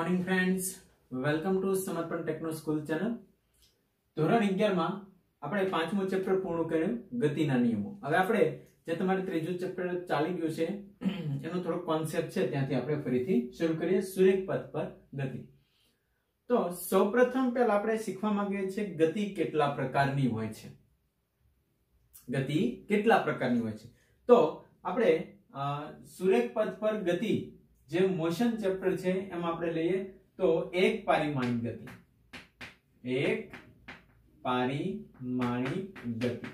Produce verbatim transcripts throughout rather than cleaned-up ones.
Morning friends, welcome to Samarpan techno school channel. ધોરણ અગિયાર માં આપણે પાંચમું ચેપ્ટર પૂર્ણ કર્યું, ગતિના નિયમો। હવે આપણે જે તમારું ત્રીજું ચેપ્ટર ચાલી ગયું છે એનો થોડો કોન્સેપ્ટ છે ત્યાંથી આપણે ફરીથી શરૂ કરીએ। સુરેખ પથ પર ગતિ। તો સૌપ્રથમ પહેલા આપણે શીખવા માંગીએ છીએ ગતિ કેટલા પ્રકારની હોય છે। ગતિ કેટલા પ્રકારની હોય છે તો આપણે સુરેખ પથ પર ગતિ જે મોશન ચેપ્ટર છે એમાં આપણે લઈએ તો એક પારિમાણિક ગતિ। એક પારિમાણિક ગતિ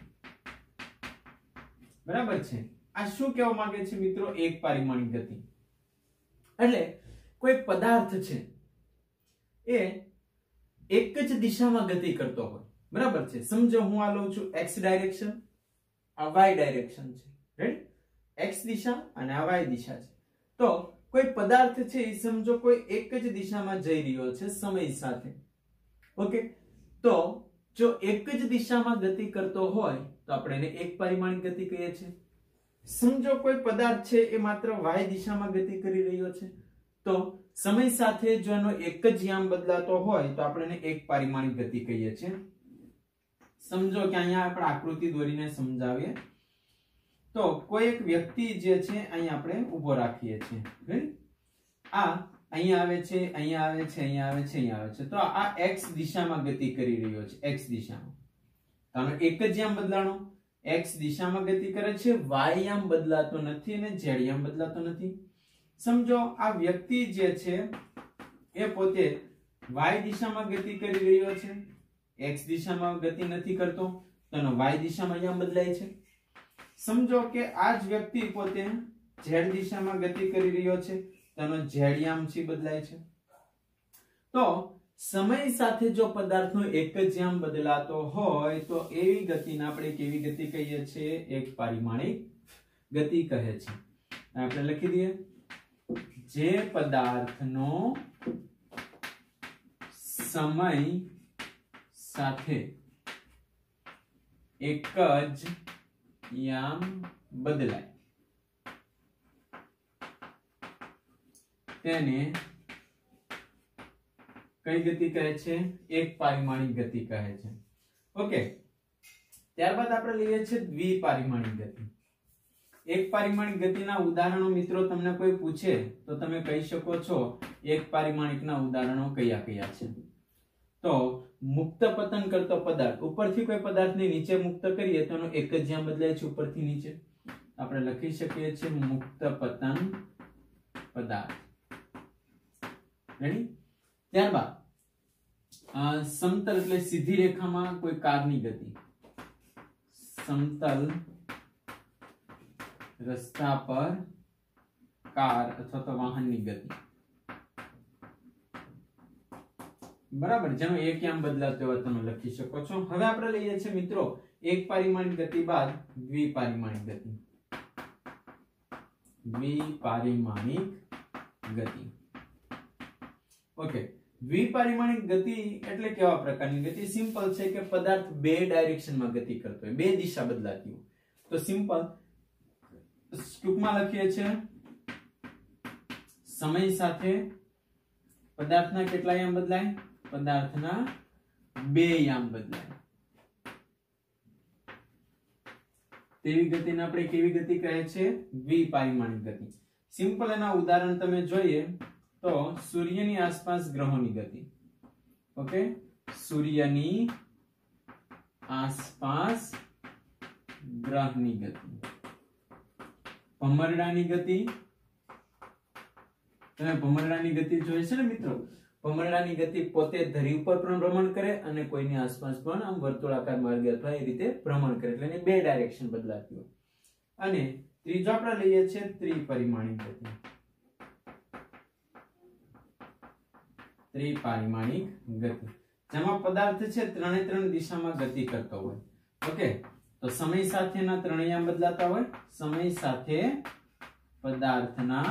બરાબર છે। આ શું કહેવા માંગે છે મિત્રો? એક પારિમાણિક ગતિ એટલે કોઈ પદાર્થ છે એ એક જ દિશામાં ગતિ કરતો હોય, બરાબર છે। સમજો હું આ લઉં છું x ડાયરેક્શન, આ y ડાયરેક્શન છે, રાઈટ? x દિશા અને આ y દિશા છે। તો કોઈ પદાર્થ છે એ સમજો કોઈ એક જ દિશામાં જઈ રહ્યો છે સમય સાથે, ઓકે? તો જો એક જ દિશામાં ગતિ કરતો હોય તો આપણે એને એક પારિમાણિક ગતિ કહીએ છીએ। સમજો કોઈ પદાર્થ છે એ માત્ર y દિશામાં ગતિ કરી રહ્યો છે તો સમય સાથે જો એનો એક જ યામ બદલાતો હોય તો આપણે એને એક પારિમાણિક ગતિ કહીએ છીએ। સમજો કે અહીંયા આપણે આકૃતિ દોરીને સમજાવીએ તો કોઈ એક વ્યક્તિ જે છે અહીંયા આપણે ઊભો રાખીએ છીએ, રાઈટ? આ અહીંયા આવે છે, અહીંયા આવે છે, અહીંયા આવે છે, અહીંયા આવે છે, તો આ x દિશામાં ગતિ કરી રહ્યો છે, x દિશામાં। આનો એક જ યામ બદલાણો, x દિશામાં ગતિ કરે છે, y યામ બદલાતો નથી અને z યામ બદલાતો નથી। સમજો આ વ્યક્તિ જે છે એ પોતે y દિશામાં ગતિ કરી રહ્યો છે, x દિશામાં ગતિ નથી કરતો તો એનો y દિશામાં યામ બદલાય છે। સમજો કે આ જ વ્યક્તિ પોતે z દિશામાં ગતિ કરી રહ્યો છે તો એનો z યામ છે બદલાય છે। તો સમય સાથે જો પદાર્થનો એક જ યામ બદલાતો હોય તો એવી ગતિને આપણે કેવી ગતિ કહીએ છીએ? એક પારિમાણિક ગતિ કહે છે। આપણે લખી દઈએ, જે પદાર્થનો સમય સાથે એક જ યામ બદલાય તેને કઈ ગતિ કહે છે? એક પારિમાણિક ગતિ કહે છે, ઓકે? ત્યારબાદ આપણે લઈએ છીએ દ્વિપારિમાણિક ગતિ। એક પારિમાણિક ગતિના ઉદાહરણો મિત્રો તમને કોઈ પૂછે તો તમે કહી શકો છો એક પારિમાણિકના ઉદાહરણો કયા કયા છે? તો મુક્ત પતન કરતો પદાર્થ, ઉપરથી કોઈ પદાર્થને નીચે મુક્ત કરીએ તો એનો એક જ યામ બદલાય છે ઉપરથી નીચે, આપણે લખી શકીએ છીએ મુક્ત પતન પદાર્થ, રેડી? ત્યારબાદ સમતલ એટલે સીધી રેખામાં કોઈ કારની ગતિ, સમતલ રસ્તા પર કાર અથવા તો વાહનની ગતિ, બરાબર, જેનો એક યામ બદલાતો હોય તમે લખી શકો છો। હવે આપણે લઈએ છીએ મિત્રો એક પારિમાણિક ગતિ બાદ દ્વિપારિમાણિક ગતિ। દ્વિપારિમાણિક ગતિ, ઓકે? દ્વિપારિમાણિક ગતિ એટલે કેવા પ્રકારની ગતિ? સિમ્પલ છે કે પદાર્થ બે ડાયરેક્શનમાં ગતિ કરતો હોય, બે દિશા બદલાતી હોય તો સિમ્પલ ટૂંકમાં લખીએ છીએ સમય સાથે પદાર્થના કેટલા યામ બદલાય? પદાર્થના બે યામ બદલાય, તેવી ગતિને આપણે કેવી ગતિ કહે છે? દ્વિપારિમાણિક ગતિ। સિમ્પલ એના ઉદાહરણ તમે જોઈએ તો સૂર્યની આસપાસ ગ્રહોની ગતિ, ઓકે? સૂર્યની આસપાસ ગ્રહની ગતિ, ભમરડાની ગતિ, તમે ભમરડાની ગતિ જોઈ છે ને મિત્રો? ભમરડાની ગતિ પોતે ધરી ઉપર પણ ભ્રમણ કરે અને કોઈની આસપાસ પણ આમ વર્તુળાકાર માર્ગે અથવા એ રીતે ભ્રમણ કરે, એટલે એની બે ડાયરેક્શન બદલાતી હોય। અને ત્રીજો આપણે લઈએ છીએ ત્રિપરિમાણિક ગતિ। ત્રિપરિમાણિક ગતિ જેમાં પદાર્થ છે ત્રણે ત્રણ દિશામાં ગતિ કરતો હોય, ઓકે? તો સમય સાથેના ત્રણેય યામ બદલાતા હોય, સમય સાથે પદાર્થના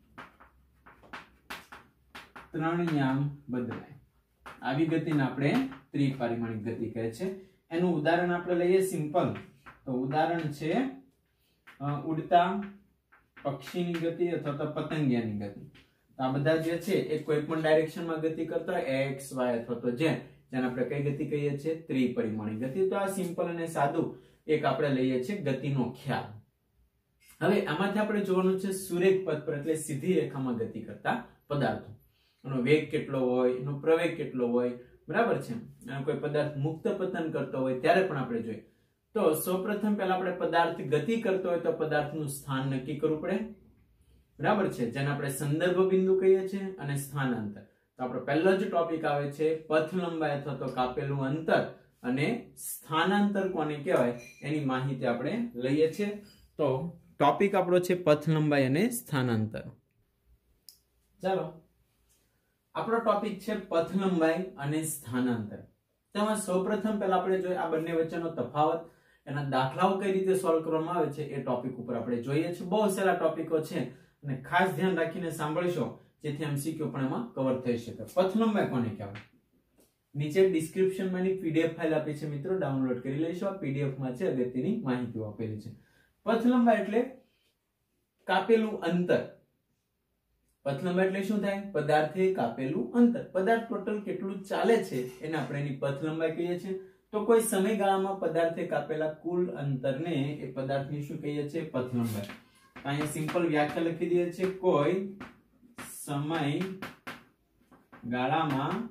ત્રણ યામ બદલાય, આવી ગતિને આપણે ત્રિપરિમાણિક ગતિ કહે છે। એનું ઉદાહરણ આપણે લઈએ સિમ્પલ, તો ઉદાહરણ છે ઉડતા પક્ષીની ગતિ અથવા તો પતંગિયાની ગતિ। આ બધા જે છે એ કોઈ પણ ડાયરેક્શનમાં ગતિ કરતા હોય એક્સ વાય અથવા તો ઝેડ, જેને આપણે કઈ ગતિ કહીએ છીએ? ત્રિપરિમાણીય ગતિ. તો આ સિમ્પલ અને સાદું એક આપણે લઈએ છીએ ગતિનો ખ્યાલ. હવે આમાંથી આપણે જોવાનું છે સુરેખ પથ પર એટલે સીધી રેખામાં ગતિ કરતા પદાર્થો. એનો વેગ કેટલો હોય, એનો પ્રવેગ કેટલો હોય, બરાબર છે. અને કોઈ પદાર્થ મુક્ત પતન કરતો હોય ત્યારે પણ આપણે જોઈએ. તો સૌપ્રથમ પહેલા આપણે પદાર્થ ગતિ કરતો હોય તો પદાર્થનું સ્થાન નક્કી કરવું પડે, બરાબર છે, જેને આપણે સંદર્ભ બિંદુ કહીએ છીએ, અને સ્થાનાંતર. તો આપણો પહેલો જ ટોપિક આવે છે પથ લંબાઈ અથવા તો કાપેલું અંતર અને સ્થાનાંતર કોને કહેવાય એની માહિતી આપણે લઈએ છીએ. તો ટોપિક આપણો છે પથ લંબાઈ અને સ્થાનાંતર. ચાલો, આપણો ટોપિક છે પથ લંબાઈ અને સ્થાનાંતર. તેમાં સૌપ્રથમ પહેલા આપણે જોઈએ આ બંને વચ્ચેનો તફાવત, એના દાખલાઓ કઈ રીતે સોલ્વ કરવામાં આવે છે એ ટોપિક ઉપર આપણે જોઈએ છીએ. બહુ સારા ટોપિકો છે અને ખાસ ધ્યાન રાખીને સાંભળશો જેથી એમસીક્યુ પણ એમાં કવર થઈ શકે. પથ લંબાઈ કોને કહેવાય? નીચે ડિસ્ક્રિપ્શનમાં એની પીડીએફ ફાઇલ આપી છે મિત્રો, ડાઉનલોડ કરી લેશો. આ પીડીએફ માં છે અગત્યની માહિતીઓ આપેલી છે. પથ લંબાઈ એટલે કાપેલું અંતર. પથ લંબાઈ એટલે શું થાય? પદાર્થે કાપેલું અંતર. પદાર્થ ટોટલ કેટલું ચાલે છે એને આપણે એની પથ લંબાઈ કહીએ છીએ. તો કોઈ સમયગાળામાં પદાર્થે કાપેલા કુલ અંતરને એ પદાર્થની શું કહીએ છીએ? પથ લંબાઈ. અહીંયા સિમ્પલ વ્યાખ્યા લખી દઈએ છીએ. કોઈ સમય ગાળામાં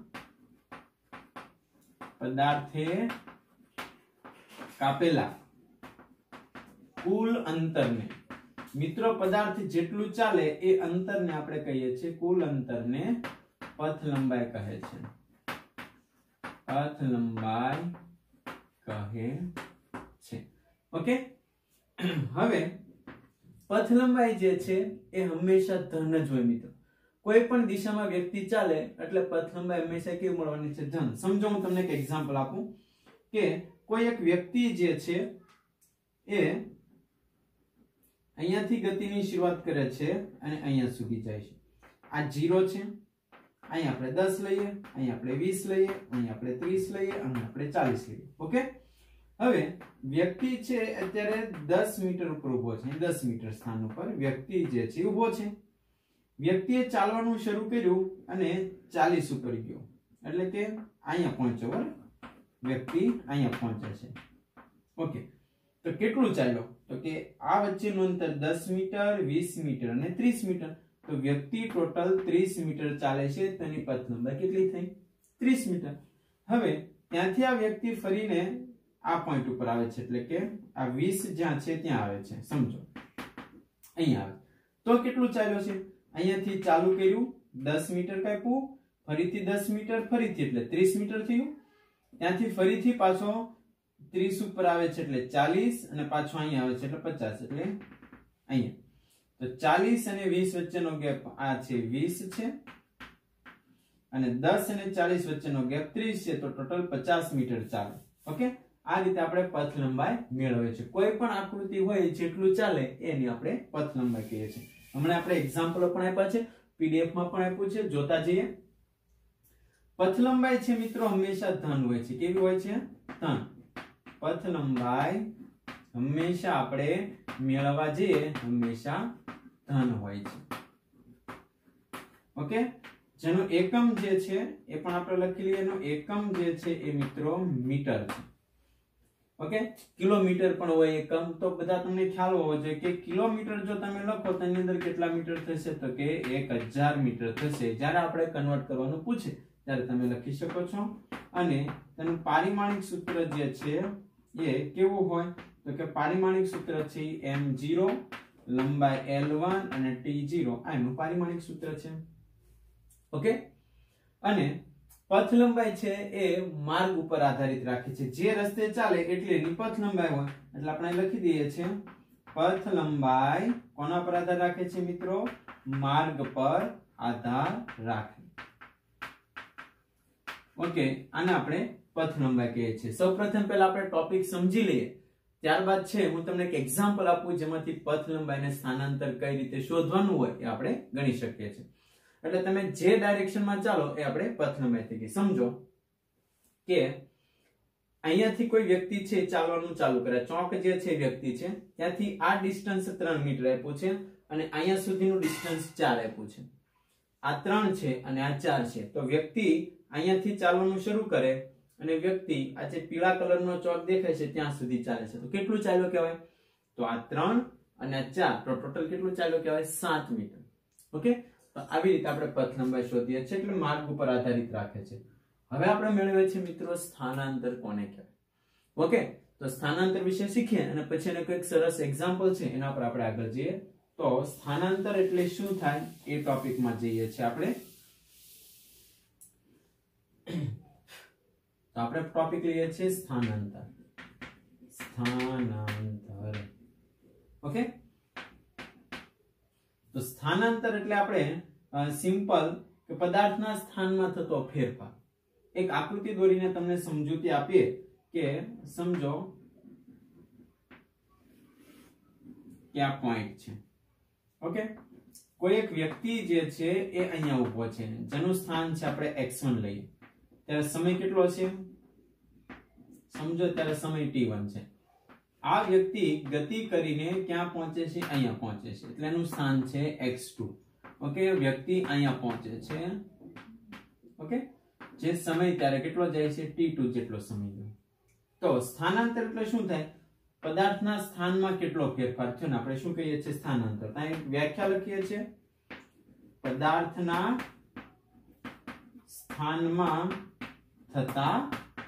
પદાર્થે કાપેલા કુલ અંતરને, મિત્રો પદાર્થ જેટલું ચાલે એ અંતરને આપણે કહીએ છીએ કુલ અંતરને પથ લંબાઈ કહે છે. પથ લંબાઈ કહે છે. ઓકે, હવે પથ લંબાઈ જે છે એ હંમેશા ધન જ હોય મિત્રો. કોઈ પણ દિશામાં વ્યક્તિ ચાલે એટલે પથ લંબાઈ હંમેશા કેવી મળવાની છે? ધન. સમજો હું તમને એક એક્ઝામ્પલ આપું કે કોઈ એક વ્યક્તિ જે છે એ અહીંયાથી ગતિની શરૂઆત કરે છે અને અહીંયા સુધી જાય છે. આ ઝીરો છે, અહીં આપણે દસ લઈએ, અહીં આપણે વીસ લઈએ, અહીં આપણે ત્રીસ લઈએ, અહીં આપણે ચાલીસ લઈએ. ઓકે, હવે વ્યક્તિ છે અત્યારે દસ મીટર ઉપર ઉભો છે. દસ મીટર સ્થાન ઉપર વ્યક્તિ જે છે ઉભો છે. વ્યક્તિએ ચાલવાનું શરૂ કર્યું અને ચાલીસ ઉપર ગયો એટલે કે અહીંયા પહોંચ્યો. બરાબર, વ્યક્તિ અહીંયા પહોંચે છે. ઓકે, તો કેટલું ચાલ્યો? તો કે આ વચ્ચેનું અંતર દસ મીટર, વીસ મીટર અને ત્રીસ મીટર. તો વ્યક્તિ ટોટલ ત્રીસ મીટર ચાલે છે. તેની પથ લંબાઈ કેટલી થઈ? ત્રીસ મીટર. હવે ત્યાંથી આ વ્યક્તિ ફરીને આ પોઈન્ટ ઉપર આવે છે એટલે કે આ વીસ જ્યાં છે ત્યાં આવે છે. સમજો અહીં આવે તો કેટલું ચાલ્યો છે? અહીંયાથી ચાલુ કર્યું, દસ મીટર કાપ્યું, ફરીથી દસ મીટર, ફરીથી એટલે ત્રીસ મીટર થયું. ત્યાંથી ફરીથી પાછો ત્રીસ ઉપર આવે છે એટલે ચાલીસ, અને પાછો અહીંયા આવે છે એટલે પચાસ એટલે અહીંયા. તો ચાલીસ અને વીસ વચ્ચેનો ગેપ આ છે વીસ છે, અને દસ અને ચાલીસ વચ્ચેનો ગેપ ત્રીસ છે. તો ટોટલ પચાસ મીટર ચાલે. ઓકે, આ રીતે આપણે પથ લંબાઈ મેળવીએ છીએ. કોઈ પણ આકૃતિ હોય જેટલું ચાલે એની આપણે પથ લંબાઈ કહીએ છીએ. હમણાં આપણે એક્ઝામ્પલો પણ આપ્યા છે, પીડીએફ માં પણ આપ્યું છે, જોતા જઈએ. પથ લંબાઈ છે મિત્રો હંમેશા ધન હોય છે. કેવી હોય છે? ધન. પથ લંબાઈ હંમેશા આપણે મેળવવા જઈએ હંમેશા ધન હોય છે. ઓકે, જેનો એકમ જે છે એ પણ આપણે લખી લઈએ. એનો એકમ જે છે એ મિત્રો મીટર છે. ઓકે, કિલોમીટર પણ હોય એકમ. તો બધા તમને ખ્યાલ હોવો જોઈએ કે કિલોમીટર જો તમે લખો તો એની અંદર કેટલા મીટર થશે? તો કે એક હજાર મીટર થશે. જ્યારે આપણે કન્વર્ટ કરવાનું પૂછે ત્યારે તમે લખી શકો છો. અને તેનું પારિમાણિક સૂત્ર જે છે એ કેવું હોય? તો કે પારિમાણિક સૂત્ર છે એમ ઝીરો, લંબાઈ એલ વન અને ટી ઝીરો. આ એનું પારિમાણિક સૂત્ર છે. ઓકે, અને પથ લંબાઈ છે એ માર્ગ ઉપર આધારિત રાખે છે. જે રસ્તે ચાલે એટલી એની પથ લંબાઈ હોય. એટલે આપણે લખી દઈએ છીએ પથ લંબાઈ કોના પર આધાર રાખે છે મિત્રો? માર્ગ પર આધાર રાખે. ઓકે, આને આપણે પથ લંબાઈ કહીએ છીએ. સૌપ્રથમ પહેલા આપણે ટોપિક સમજી લઈએ, ત્યારબાદ છે હું તમને એક એક્ઝામ્પલ આપું જેમાંથી પથ લંબાઈ અને સ્થાનાંતર કઈ રીતે શોધવાનું હોય એ આપણે ગણી શકીએ છીએ. એટલે તમે જે ડાયરેક્શનમાં ચાલો એ આપણે પથ લંબાઈ થઈ ગઈ. સમજો કે અહીંયાથી કોઈ વ્યક્તિ છે ચાલવાનું ચાલુ કરે. ચોક જે છે વ્યક્તિ છે ત્યાંથી આ ડિસ્ટન્સ ત્રણ મીટર આપ્યું છે અને અહીંયા સુધીનું ડિસ્ટન્સ ચાર આપ્યું છે. આ ત્રણ છે અને આ ચાર છે, તો વ્યક્તિ અહીંયાથી ચાલવાનું શરૂ કરે અને વ્યક્તિ આ જે પીળા કલરનો ચોક દેખાય છે ત્યાં સુધી ચાલે છે, તો કેટલું ચાલ્યો કહેવાય? તો આ ત્રણ અને આ ચાર, તો ટોટલ કેટલું ચાલ્યો કહેવાય? સાત મીટર. ઓકે, તો આવી રીતે આપણે પથ લંબાઈ શોધીએ છીએ, એટલે માર્ગ ઉપર આધારિત રાખે છે. હવે આપણે મેળવીએ છીએ મિત્રો સ્થાનાંતર કોને કહેવાય. ઓકે, તો સ્થાનાંતર વિશે શીખીએ અને પછી એનો કોઈક સરસ એક્ઝામ્પલ છે એના પર આપણે આગળ જઈએ. તો સ્થાનાંતર એટલે શું થાય એ ટોપિકમાં જઈએ છીએ આપણે. તો આપણે ટોપિક લઈએ છીએ સ્થાનાંતર. સ્થાનાંતર. ઓકે, તો સ્થાનાંતર એટલે આપણે સિમ્પલ કે પદાર્થના સ્થાનમાં થતો ફેરફાર. એક આકૃતિ દોરીને તમને સમજૂતી આપીએ કે સમજો કે આ પોઈન્ટ છે. ઓકે, કોઈ એક વ્યક્તિ જે છે એ અહીંયા ઊભો છે, જેનું સ્થાન છે આપણે એક્સ વન લઈએ, ત્યારે સમય કેટલો છે? સમજો ત્યારે સમય ટી વન છે. આ વ્યક્તિ ગતિ કરીને ક્યાં પહોંચે છે? અહીંયા પહોંચે છે, એટલે એનું સ્થાન છે એક્સ ટુ. ઓકે, વ્યક્તિ અહીંયા પહોંચે છે. ઓકે, જે સમય ત્યારે કેટલો જાય છે? ટી ટુ જેટલો સમય. તો સ્થાનાંતર એટલે શું થાય? પદાર્થના સ્થાનમાં કેટલો ફેરફાર થયો ને આપણે શું કહીએ છીએ? સ્થાનાંતર. ત્યાં એક વ્યાખ્યા લખીએ છીએ, પદાર્થના સ્થાનમાં થતા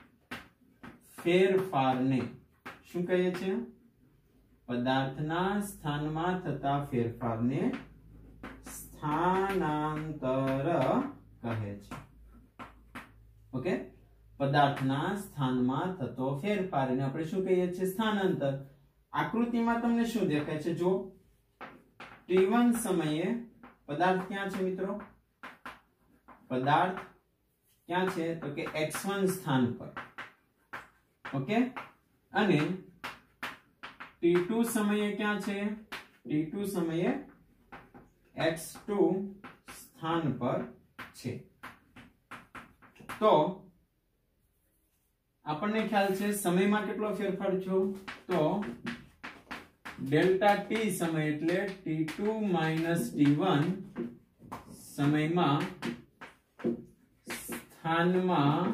ફેરફારને શું કહીએ છીએ? પદાર્થના સ્થાનમાં થતા ફેરફારને સ્થાનાંતર કહે છે. ઓકે, પદાર્થના સ્થાનમાં થતો ફેરફાર એને આપણે શું કહીએ છીએ? સ્થાનાંતર. આકૃતિમાં તમને શું દેખાય છે? જો ટી વન સમયે પદાર્થ ક્યાં છે મિત્રો? પદાર્થ ક્યાં છે? તો કે એક્સ વન સ્થાન પર. ઓકે, અને ટી ટુ સમયે ક્યાં છે? ટી ટુ સમયે એક્સ ટુ સ્થાન પર છે. તો આપણને ખ્યાલ છે સમયમાં કેટલો ફેરફાર થયો? તો ડેલ્ટા ટી સમય એટલે T two minus T one સમયમાં સ્થાનમાં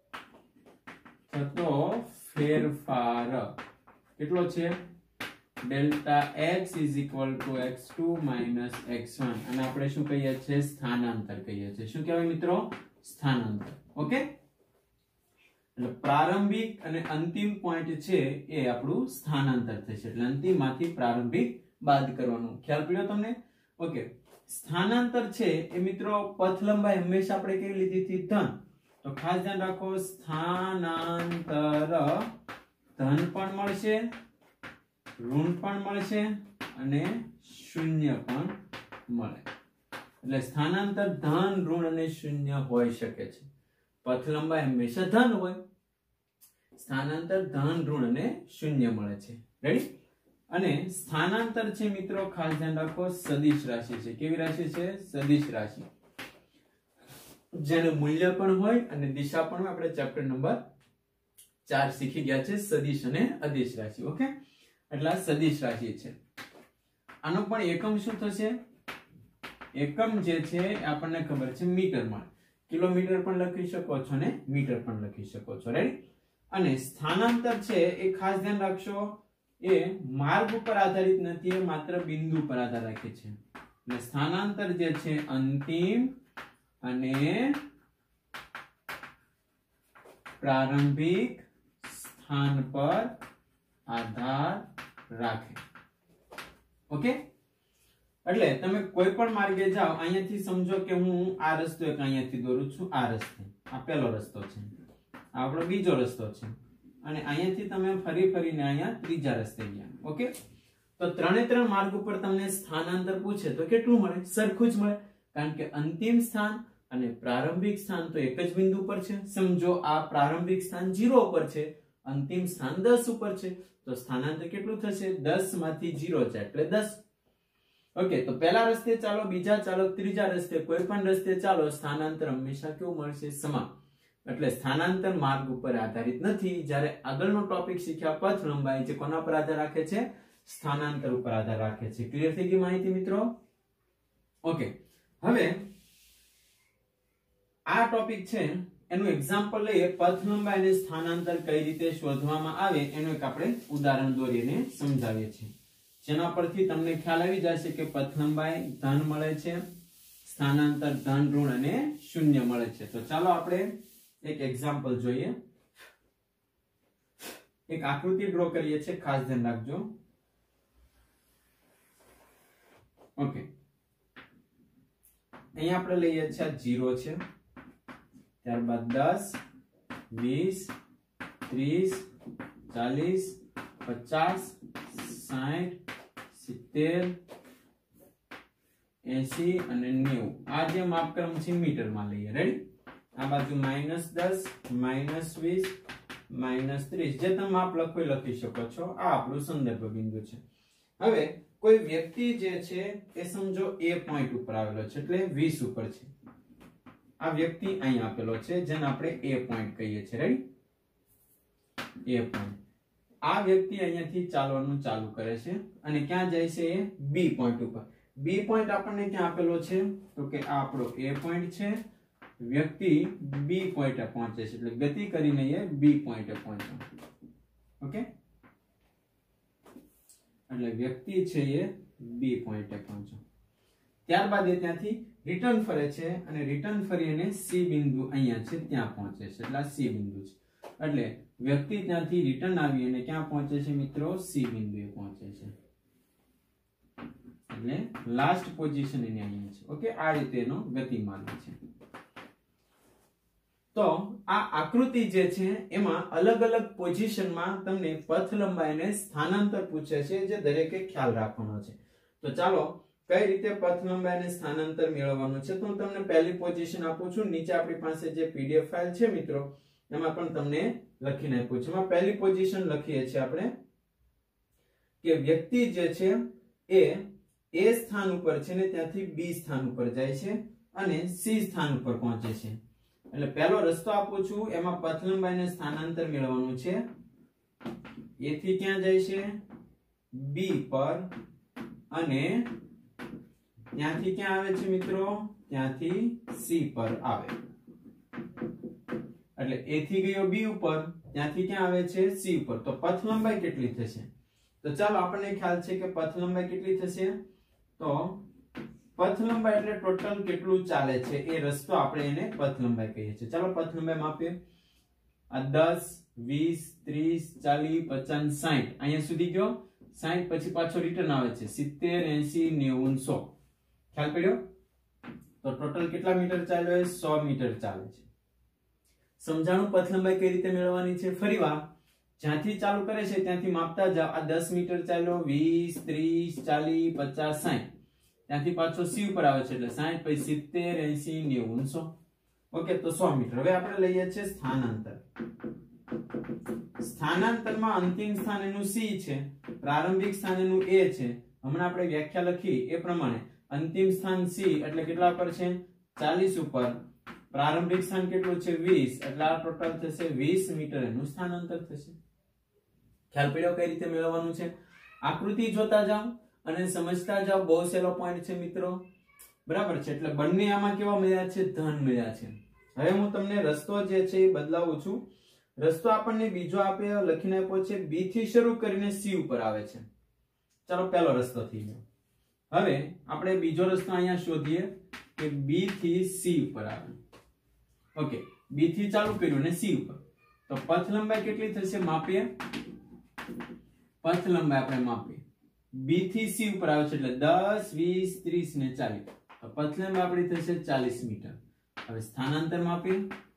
થતો ફેરફાર કેટલો છે? Delta X is equal to X two minus X one. અને આપણે શું કહીએ છીએ? સ્થાનાંતર કહીએ છીએ. શું કહેવાય મિત્રો? સ્થાનાંતર. ઓકે, એટલે પ્રારંભિક અને અંતિમ પોઈન્ટ છે એ આપણું સ્થાનાંતર થશે. એટલે અંતિમમાંથી પ્રારંભિક બાદ કરવાનું. ખ્યાલ પડ્યો તમને? ઓકે, સ્થાનાંતર છે એ મિત્રો પથ લંબાઈ હંમેશા આપણે કેવી લીધી હતી? ધન. તો ખાસ ધ્યાન રાખો, સ્થાનાંતર ધન પણ મળશે, ઋણ પણ મળશે અને શૂન્ય પણ મળે. એટલે સ્થાનાંતર ધન, ઋણ અને શૂન્ય હોઈ શકે છે. પથ લંબાઈ હંમેશા ધન હોય, સ્થાનાંતર ધન, ઋણ અને શૂન્ય મળે છે. રેડી? અને સ્થાનાંતર છે મિત્રો ખાસ ધ્યાન રાખો સદિશ રાશિ છે. કેવી રાશિ છે? સદિશ રાશિ, જેનું મૂલ્ય પણ હોય અને દિશા પણ હોય. આપણે ચેપ્ટર નંબર ચાર શીખી ગયા છે, સદિશ અને અદિશ રાશિ. ઓકે, એટલે સદિશ રાશિ છે. આનો પણ એકમ શું થશે? એકમ જે છે આપણને ખબર છે મીટરમાં. કિલોમીટર પણ લખી શકો છો ને મીટર પણ લખી શકો છો. રાઈટ? અને સ્થાનાંતર છે એ ખાસ ધ્યાન રાખશો, એ માર્ગ ઉપર આધારિત નથી, એ માત્ર બિંદુ પર આધાર રાખે છે. એટલે સ્થાનાંતર જે છે અંતિમ અને પ્રારંભિક સ્થાન પર આધાર રાખે. ઓકે, એટલે તમે કોઈ પણ માર્ગે જાઓ, અહીંયાથી સમજો કે હું આ રસ્તો એક અહીંયાથી દોરું છું, આ રસ્તે, આ પહેલો રસ્તો છે, આ આપણો બીજો રસ્તો છે, અને અહીંયાથી તમે ફરી ફરીને અહીંયા ત્રીજા રસ્તે ગયા. ઓકે, તો ત્રણે ત્રણ માર્ગ ઉપર તમને સ્થાનાંતર પૂછે તો કેટલું મળે? સરખું જ મળે, કારણ કે અંતિમ સ્થાન અને પ્રારંભિક સ્થાન તો એક જ બિંદુ પર છે. સમજો આ પ્રારંભિક સ્થાન ઝીરો ઉપર છે, અંતિમ સ્થાન દસ ઉપર છે, તો સ્થાનાંતર કેટલું થશે? દસ માંથી ઝીરો જાય એટલે દસ. ઓકે, તો પહેલા રસ્તે ચાલો, બીજા ચાલો, ત્રીજા રસ્તે, કોઈ પણ રસ્તે ચાલો, સ્થાનાંતર હંમેશા કેવું મળશે? સમાન. એટલે સ્થાનાંતર માર્ગ ઉપર આધારિત નથી. જ્યારે આગળનો ટોપિક શીખ્યા પથ લંબાઈ, જે કોના પર આધાર રાખે છે? સ્થાનાંતર ઉપર આધાર રાખે છે. ક્લિયર થઈ ગઈ માહિતી મિત્રો? ઓકે, હવે આ ટોપિક છે એનું એક્ઝામ્પલ લઈએ, પથ લંબાઈ અને સ્થાનાંતર કઈ રીતે શોધવામાં આવે એનું એક આપણે ઉદાહરણ દોરીને સમજાવીએ છીએ, જેના પરથી તમને ખ્યાલ આવી જશે કે પથ લંબાઈ ધન મળે છે, સ્થાનાંતર ધન, ઋણ અને શૂન્ય મળે છે. તો ચાલો આપણે એક એક્ઝામ્પલ જોઈએ. એક આકૃતિ ડ્રો કરીએ છીએ, ખાસ ધ્યાન રાખજો. ઓકે, અહીંયા આપણે લઈએ છીએ આ જીરો છે, ત્યારબાદ દસ, વીસ, ત્રીસ, ચાલીસ, પચાસ, સાઠ, સિત્તેર, એસી અને નેવું. આ જે માપક્રમ છે મીટરમાં લઈએ. રેડી? આ બાજુ માઇનસ દસ, માઇનસ વીસ, માઇનસ ત્રીસ, જે તમે માપ લખો લખી શકો છો. આ આપણું સંદર્ભ બિંદુ છે. હવે કોઈ વ્યક્તિ જે છે એ સમજો એ પોઈન્ટ ઉપર આવેલો છે, એટલે વીસ ઉપર છે. આ વ્યક્તિ અહીં આપેલો છે, જેને આપણે એ પોઈન્ટ કહીએ છીએ. રેડી? A point. આ વ્યક્તિ અહીંયાથી ચાલવાનું ચાલુ કરે છે અને ક્યાં જાય છે? એ બી પોઈન્ટ ઉપર. બી પોઈન્ટ આપણને ક્યાં આપેલો છે? તો કે આ આપણો એ પોઈન્ટ છે. વ્યક્તિ બી પોઈન્ટે પહોંચે છે, એટલે ગતિ કરીને એ બી પોઈન્ટે પહોંચ્યો. ઓકે, એટલે વ્યક્તિ છે એ બી પોઈન્ટે પહોંચ્યો. ત્યારબાદ એ ત્યાંથી રિટર્ન ફરે છે અને રિટર્ન ફરીને સી બિંદુ અહીંયા છે ત્યાં પહોંચે છે, એટલે આ સી બિંદુ છે. એટલે વ્યક્તિ ત્યાંથી રિટર્ન આવી અને ક્યાં પહોંચે છે મિત્રો? સી બિંદુએ પહોંચે છે. એટલે લાસ્ટ પોઝિશન એની અહીંયા છે. ઓકે, આ રીતે એનો ગતિમાર્ગ છે. તો આ આકૃતિ જે છે એમાં અલગ અલગ પોઝિશનમાં તમને પથ લંબાઈ અને સ્થાનાંતર પૂછે છે, જે દરેકે ખ્યાલ રાખવાનો છે. તો ચાલો કઈ રીતે પથ લંબાઈ અને સ્થાનાંતર મેળવવાનું છે, તો હું તમને પહેલી પોઝિશન આપું છું. નીચે આપણી પાસે જે પીડીએફ ફાઇલ છે મિત્રો, એમાં પણ તમને લખીને આપ્યું છે. એમાં પહેલી પોઝિશન લખીએ છીએ આપણે કે વ્યક્તિ જે છે એ એ સ્થાન ઉપર છે ને ત્યાંથી બી સ્થાન ઉપર જાય છે અને સી સ્થાન ઉપર પહોંચે છે. એટલે પહેલો રસ્તો આપું છું, એમાં પથ લંબાઈ અને સ્થાનાંતર મેળવવાનું છે. એ થી ક્યાં જાય છે? બી પર, અને ત્યાંથી ક્યાં આવે છે મિત્રો? ત્યાંથી સી પર આવે. એટલે એ થી ગયો બી ઉપર, ત્યાંથી ક્યાં આવે છે? સી ઉપર. તો પથ લંબાઈ કેટલી થશે? તો ચાલો આપણને ખ્યાલ છે કે પથ લંબાઈ કેટલી થશે. તો પથ લંબાઈ એટલે ટોટલ કેટલું ચાલે છે એ રસ્તો, આપણે એને પથ લંબાઈ કહીએ છીએ. ચાલો પથ લંબાઈ માપીએ. આ દસ, વીસ, ત્રીસ, ચાલીસ, પચાસ, સાઠ, અહીંયા સુધી ગયો. સાઠ પછી પાછો રિટર્ન આવે છે. સિત્તેર, એસી, નેવું, સો. ખ્યાલ પડ્યો? તો ટોટલ કેટલા મીટર ચાલ્યો? સો મીટર ચાલે છે. સમજાણું પથ લંબાઈ કઈ રીતે મેળવવાની છે? ફરીવાર જ્યાંથી ચાલુ કરે છે ત્યાંથી માપતા જાઓ. આ દસ મીટર ચાલ્યો, વીસ, ત્રીસ, ચાલીસ, પચાસ, સાઠ, ત્યાંથી પાછો સી ઉપર આવે છે, એટલે સાઠ પછી સિત્તેર, એસી, નેવું, સો. ઓકે, તો સો મીટર. હવે આપણે લઈએ છીએ સ્થાનાંતર. સ્થાનાંતરમાં અંતિમ સ્થાન એનું સી છે, પ્રારંભિક સ્થાન એનું એ છે. હમણાં આપણે વ્યાખ્યા લખી એ પ્રમાણે અંતિમ સ્થાન સી એટલે કેટલા પર છે? ચાલીસ ઉપર. પ્રારંભિક સ્થાન કેટલું છે? વીસ, એટલે આ ટોટલ થશે વીસ મીટર એનું સ્થાનાંતર થશે. ખ્યાલ પડ્યો કઈ રીતે મેળવવાનું છે? આકૃતિ જોતા જાઓ અને સમજતા જાઓ. બહુ સહેલો પોઈન્ટ છે મિત્રો, બરાબર છે? એટલે બંને આમાં કેવા મળ્યા છે? ધન મળ્યા છે. હવે હું તમને રસ્તો જે છે એ બદલાવું છું. રસ્તો આપણને બીજો આપે લખીને આપ્યો છે, બી થી શરૂ કરીને સી ઉપર આવે છે. ચાલો પહેલો રસ્તો થઈ ગયો. હવે આપણે બીજો રસ્તો અહીંયા શોધીએ કે બી થી સી ઉપર આવે. ઓકે, બી થી ચાલુ કર્યું ને સી ઉપર. તો પથ લંબાઈ કેટલી થશે? માપીએ. પથ લંબાઈ આપણે માપીએ. બી થી સી ઉપર આવે છે એટલે દસ, વીસ, ત્રીસ ને ચાલીસ. તો પથ લંબાઈ આપણી થશે ચાલીસ મીટર. હવે સ્થાનાંતર માપીએ.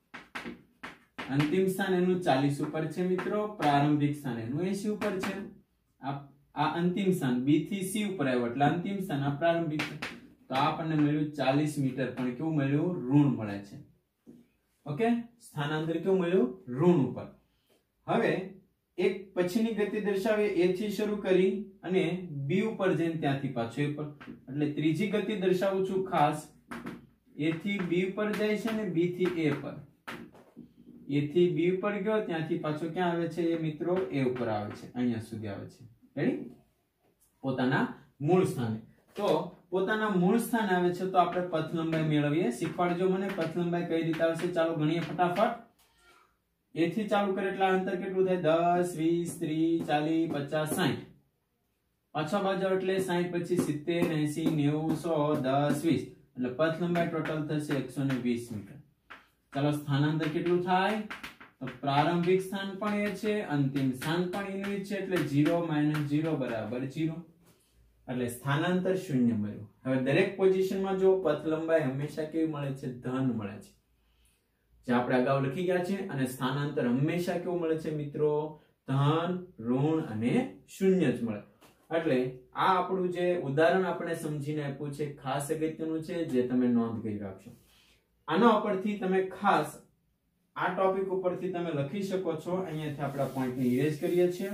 અંતિમ સ્થાન એનું ચાલીસ ઉપર છે મિત્રો, પ્રારંભિક સ્થાન એનું એસી ઉપર છે. આ આ અંતિમ સ્થાન બી થી સી ઉપર આવ્યો એટલે અંતિમ સ્થાન આ પ્રારંભિક. તો આપણને મળ્યું ચાલીસ મીટર, પણ કેવું મળ્યું? ઋણ મળે છે. ઓકે, સ્થાનાંતર કેવું મળ્યું? ઋણ ઉપર. હવે એક પછીની ગતિ દર્શાવીએ. એ થી શરૂ કરી અને બી ઉપર જઈને ત્યાંથી પાછો એ પર, એટલે ત્રીજી ગતિ દર્શાવું છું ખાસ. એ થી બી ઉપર જાય છે ને બી થી એ પર. એ થી બી ઉપર ગયો, ત્યાંથી પાછો ક્યાં આવે છે એ મિત્રો? એ ઉપર આવે છે, અહીંયા સુધી આવે છે. રેડી? પોતાના મૂળ સ્થાને. તો પોતાના મૂળ સ્થાને આવે છે તો આપણે પથ લંબાઈ મેળવીએ. શીખવાડજો મને પથ લંબાઈ કઈ રીતે આવશે. ચાલો ગણીએ ફટાફટ. એ થી ચાલુ કરે એટલે અંતર કેટલું થાય? દસ, વીસ, ત્રીસ, ચાલીસ, પચાસ, સાઠ. પાછા બાજુ એટલે સાઠ પછી સિત્તેર, એસી, નેવું, સો, દસ, વીસ એટલે પથ લંબાઈ ટોટલ થશે એકસો વીસ મીટર. ચાલો સ્થાનાંતર કેટલું થાય? તો પ્રારંભિક સ્થાન પણ એ છે, અંતિમ સ્થાન પણ એનું છે એટલે zero minus zero બરાબર zero. એટલે સ્થાનાંતર શૂન્ય મળ્યું. હવે દરેક પોઝિશનમાં જો પથ લંબાઈ હંમેશા કેવી મળે છે? ધન મળે છે, જે આપણે અગાઉ લખી ગયા છે. અને સ્થાનાંતર હંમેશા કેવું મળે છે મિત્રો? ધન, ઋણ અને શૂન્ય જ મળે. એટલે આ આપણું જે ઉદાહરણ આપણે સમજીને આપ્યું છે ખાસ અગત્યનું છે, જે તમે નોંધ કરી રાખશો. આના ઉપરથી તમે ખાસ આ ટોપિક ઉપરથી તમે લખી શકો છો. અહીંયાથી આપણે પોઈન્ટને ઇરેઝ કરીએ છીએ.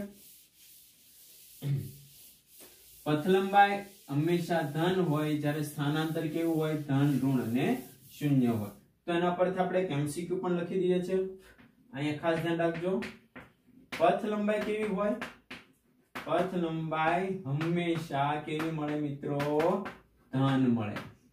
પથ લંબાઈ હંમેશા ધન હોય, જ્યારે સ્થાનાંતર કેવું હોય? ધન, ઋણ અને શૂન્ય હોય. તો એના પરથી આપણે એક એમસીક્યુ પણ લખી દઈએ છીએ. અહીંયા ખાસ ધ્યાન રાખજો. પથ લંબાઈ કેવી હોય? પથ લંબાઈ હંમેશા કેવી મળે મિત્રો? ધન મળે.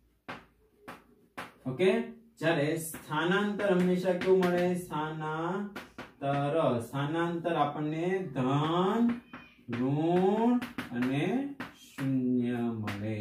ઓકે. જ્યારે સ્થાનાંતર હંમેશા કેવું મળે? સ્થાનાંતર સ્થાનાંતર આપણને ધન, ઋણ અને શૂન્ય મળે.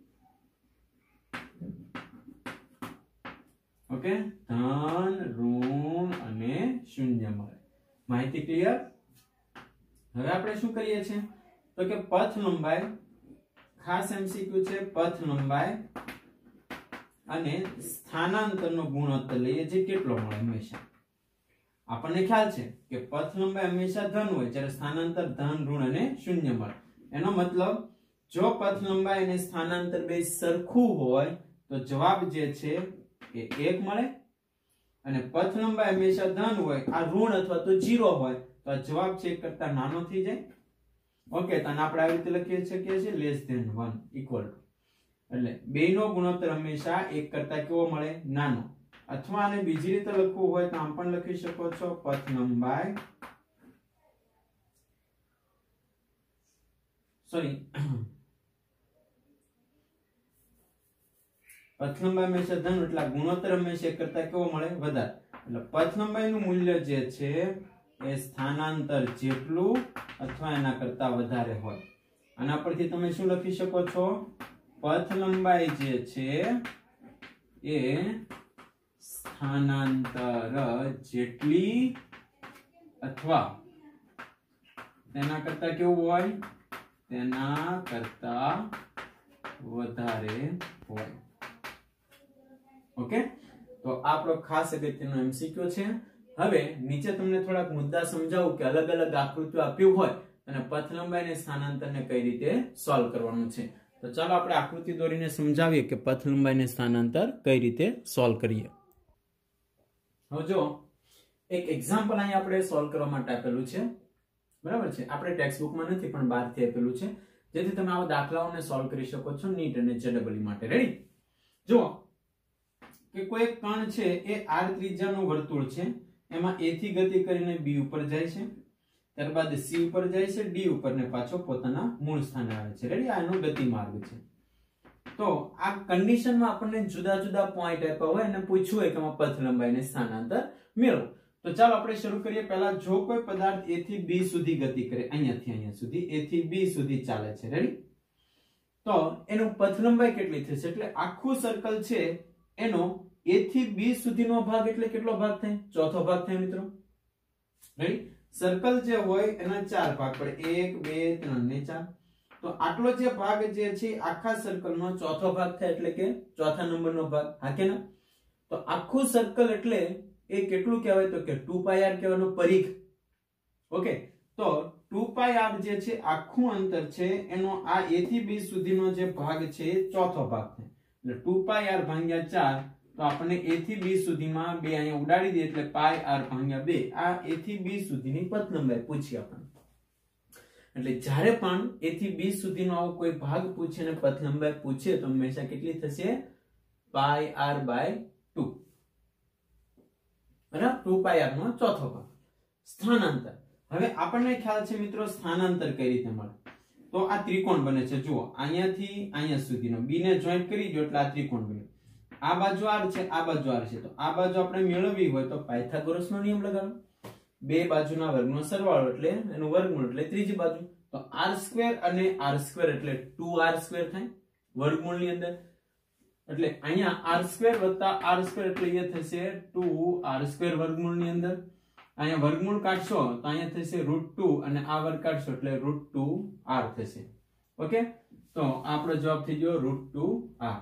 ઓકે. ધન, ઋણ અને શૂન્ય મળે. માહિતી ક્લિયર? હવે આપણે શું કરીએ છીએ તો કે પથ લંબાઈ, ખાસ એમસીક્યુ છે, પથ લંબાઈ અને સ્થાનાંતરનો ગુણોત્તર લઈએ જે કેટલો મળે હંમેશા. આપણને ખ્યાલ છે કે પથ લંબાઈ હંમેશા ધન હોય, જ્યારે સ્થાનાંતર ધન, ઋણ અને શૂન્ય મળે. એનો મતલબ જો પથ લંબાઈ અને સ્થાનાંતર બે સરખું હોય તો જવાબ જે છે એ એક મળે. અને પથ લંબાઈ હંમેશા ધન હોય, આ ઋણ અથવા તો ઝીરો હોય તો આ જવાબ છે એક કરતા નાનો થઈ જાય. ઓકે. તો આપણે આવી રીતે લખી શકીએ છીએ less than one equal to. એટલે બેનો ગુણોત્તર હંમેશા એક કરતા કેવો મળે? નાનો. અથવા આને બીજી રીતે લખવું હોય તો આમ પણ લખી શકો છો. પથ લંબાઈ સોરી પથ લંબાઈ હંમેશા ધન એટલે ગુણોત્તર હંમેશા એક કરતા કેવો મળે? વધારે. એટલે પથ લંબાઈનું મૂલ્ય જે છે એ સ્થાનાંતર જેટલું અથવા એના કરતા વધારે હોય. આના પરથી તમે શું લખી શકો છો? પથ લંબાઈ જે છે એ સ્થાનાંતર જેટલી અથવા તેના કરતા કેવું હોય? તેના કરતા વધારે હોય. ઓકે. તો આપણો ખાસ અગત્યનો એમસીક્યુ છે. હવે નીચે તમને થોડાક મુદ્દા સમજાવું કે અલગ અલગ આકૃતિઓ આપ્યું હોય અને પથ લંબાઈ અને સ્થાનાંતરને કઈ રીતે સોલ્વ કરવાનું છે. તો ચાલો આપણે આકૃતિ દોરીને સમજાવીએ કે પથ લંબાઈ અને સ્થાનાંતર કઈ રીતે સોલ્વ કરીએ. હવે જો એક એક્ઝામ્પલ અહીં આપણે સોલ્વ કરવા માટે આપેલું છે, બરાબર છે. આપણે ટેક્સ્ટ બુકમાં નથી પણ બહારથી આપેલું છે, જેથી તમે આવા દાખલાઓને સોલ્વ કરી શકો છો નીટ અને જેડબલઈ માટે. રેડી? જો કે કોઈ એક કણ છે એ આર ત્રિજ્યાનું વર્તુળ છે, એમાં એ થી ગતિ કરીને બી ઉપર જાય છે, ત્યારબાદ સી ઉપર જાય છે, ડી ઉપર ને પાછો પોતાના મૂળ સ્થાને આવે છે. રેડી? આનો ગતિ માર્ગ છે. તો આ કન્ડિશનમાં આપણને જુદા જુદા પોઈન્ટ આપ્યા હોય અને પૂછ્યું હોય કે આમાં પથ લંબાઈ અને સ્થાનાંતર મેળવો. તો ચાલો આપણે શરૂ કરીએ. પહેલા જો કોઈ પદાર્થ એ થી બી સુધી ગતિ કરે, અહીંયાથી અહીંયા સુધી એ થી બી સુધી ચાલે છે, રેડી? તો એનું પથ લંબાઈ કેટલી થશે? એટલે આખું સર્કલ છે એનો એ થી બી સુધીનો ભાગ એટલે કેટલો ભાગ થાય? ચોથો ભાગ થાય મિત્રો. રેડી? સર્કલ જે હોય એના ચાર ભાગ પડે, એક, બે, ત્રણ ને ચાર. તો આટલો જે ભાગ જે છે આખા સર્કલનો ચોથો ભાગ થાય એટલે કે ચોથા નંબરનો ભાગ. હા કે ના? તો આખું સર્કલ એટલે એ કેટલું કહેવાય તો કે ટુ પાઈ આર કહેવાનો પરિઘ. ઓકે. તો ટુ પાઈ આર જે છે આખું અંતર છે એનો આ એ થી બી સુધીનો જે ભાગ છે એ ચોથો ભાગ થાય. એટલે ટુ પાઈ આર ભાગ્યા ચાર. તો આપણે a થી b સુધીમાં બે અહીંયા ઉડાડી દઈએ એટલે પાઈ આર ભાગ્યા બે. આ a થી b સુધીની પથ લંબાઈ પૂછી આપણને. એટલે જ્યારે પણ a થી b સુધીનો આવો કોઈ ભાગ પૂછે અને પથ લંબાઈ પૂછે તો હંમેશા કેટલી થશે? Pi R by two. બરાબર? ટુ પાઈ આર નો ચોથો ભાગ. સ્થાનાંતર. હવે આપણને ખ્યાલ છે મિત્રો સ્થાનાંતર કઈ રીતે મળે. તો આ ત્રિકોણ બને છે. જુઓ અહીંયાથી અહીંયા સુધીનો બી ને જોઈન્ટ કરી દો એટલે આ ત્રિકોણ બન્યો. આ બાજુ આર છે, આ બાજુ આર છે, તો આ બાજુ આપણે મેળવવી હોય તો પાયથાગોરસનો નિયમ લગાવો. બે બાજુના વર્ગનો સરવાળો એટલે એનું વર્ગમૂળ એટલે ત્રીજી બાજુ. તો આર સ્ક્વેર અને આર સ્ક્વેર એટલે ટુ આર સ્ક્વેર થાય વર્ગમૂળની અંદર. એટલે અહીંયા આર સ્ક્વેર વત્તા આર સ્ક્વેર એટલે એ થશે ટુ આર સ્ક્વેર વર્ગમૂળની અંદર. અહીંયા વર્ગમૂળ કાઢશો તો અહીંયા થશે રૂટ ટુ અને આ વર્ગ કાઢશો એટલે રૂટ ટુ આર થશે. ઓકે, તો આપણો જવાબ થઈ ગયો root two R.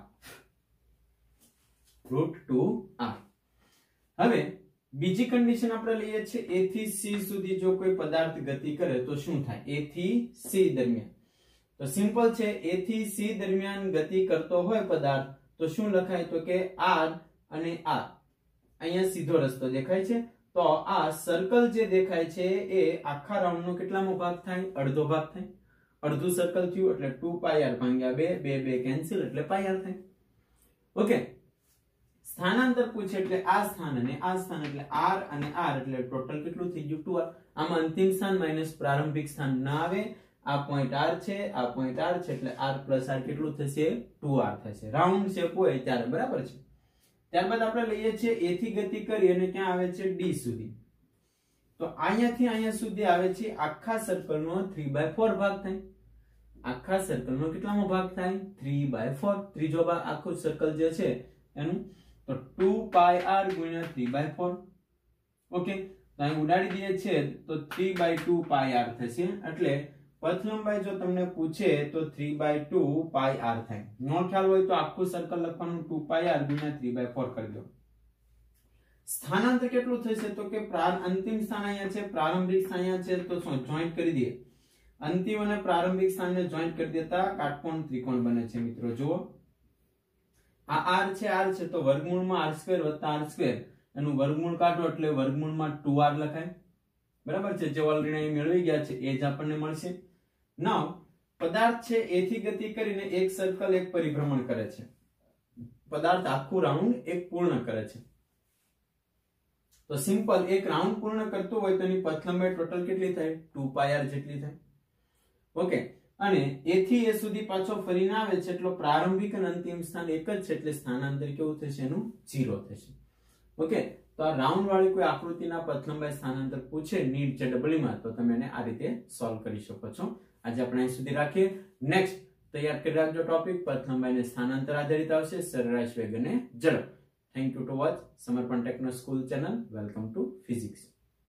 Root two R. હવે બીજી કન્ડિશન આપણે લઈએ છીએ એ થી સી સુધી જો કોઈ પદાર્થ ગતિ કરે તો શું થાય? એ થી સી દરમિયાન. તો સિમ્પલ છે, એ થી સી દરમિયાન ગતિ કરતો હોય પદાર્થ તો શું લખાય? તો કે આર અને આર. અહીંયા સીધો રસ્તો દેખાય છે. તો આ સર્કલ જે દેખાય છે એ આખા રાઉન્ડ નો કેટલામો ભાગ થાય? અડધો ભાગ થાય. અડધું સર્કલ થયું એટલે ટુ પાઈ આર ભાગ્યા બે, બે બે કેન્સલ એટલે પાઈ આર થાય. ઓકે, સ્થાનાંતર પૂછે એટલે આ સ્થાન અને આ સ્થાન એટલે આર અને આર એટલે ટોટલ કેટલું થઈ ગયું? Two R. આમાં અંતિમ સ્થાન માઈનસ પ્રારંભિક સ્થાન ના આવે. આ પોઈન્ટ આર છે, આ પોઈન્ટ આર છે એટલે આર પ્લસ આર કેટલું થશે? ટુ આર થશે. રાઉન્ડ શેપ હોય ત્યારે બરાબર છે. ત્યારબાદ આપણે લઈએ છીએ એ થી ગતિ કરી અને ક્યાં આવે છે? ડી સુધી. તો અહીંયાથી અહીંયા સુધી આવે છે. આખા સર્કલનો થ્રી બાય ફોર ભાગ થાય. આખા સર્કલનો કેટલામો ભાગ થાય? Three by four. ત્રીજો ભાગ આખું સર્કલ જે છે એનું તો ટુ પાઈ આર ગુણ્યા થ્રી બાય ફોર. ઓકે, તો અહીં ઉડાડી દઈએ છીએ તો three by two pi R થશે. એટલે પથ લંબાઈ જો તમને પૂછે તો three by two pi R થાય. નો ખ્યાલ હોય તો આખું સર્કલ લખવાનું ટુ પાઈ આર ગુણ્યા થ્રી બાય ફોર કરી દો. સ્થાનાંતર કેટલું થશે? તો કે અંતિમ સ્થાન અહીંયા છે, પ્રારંભિક સ્થાન અહીંયા છે, તો શું જોઈન્ટ કરી દઈએ. અંતિમ અને પ્રારંભિક સ્થાનને જોઈન્ટ કરી દેતા કાટકોણ ત્રિકોણ બને છે. મિત્રો જુઓ, આ આર છે, આર છે, તો વર્ગમૂળમાં આર સ્ક્વેર વત્તા આર સ્ક્વેર એનું વર્ગમૂળ કાઢો એટલે વર્ગમૂળમાં ટુ આર લખાય. બરાબર છે. જે ઓલરેડી મેળવી ગયા છે એ જ આપણને મળશે. નાઉ પદાર્થ છે એ થી ગતિ કરીને એક સર્કલ એક પરિભ્રમણ કરે છે. પદાર્થ આખું રાઉન્ડ એક પૂર્ણ કરે છે. તો સિમ્પલ એક રાઉન્ડ પૂર્ણ કરતો હોય તો એની પથ લંબાઈ ટોટલ કેટલી થાય? ટુ પાઈ આર જેટલી થાય. ઓકે, અને એ થી એ સુધી પાછો ફરીને આવે છે એટલે પ્રારંભિક અને અંતિમ સ્થાન એક જ છે એટલે સ્થાનાંતર કેવું થશે? એનું ઝીરો થશે. ઓકે, તો આ રાઉન્ડ વાળી કોઈ આકૃતિના પથ લંબાઈ સ્થાનાંતર પૂછે નીટ જે ડબલ માં તો તમે એને આ રીતે સોલ્વ કરી શકો છો. આજે આપણે અહીં સુધી રાખીએ. નેક્સ્ટ તૈયાર કરી રાખજો ટોપિક. પથ લંબાઈ અને સ્થાનાંતર આધારિત આવશે, સરેરાશ વેગ અને ઝડપ. Thank you to watch Samarpan techno school channel. Welcome to physics.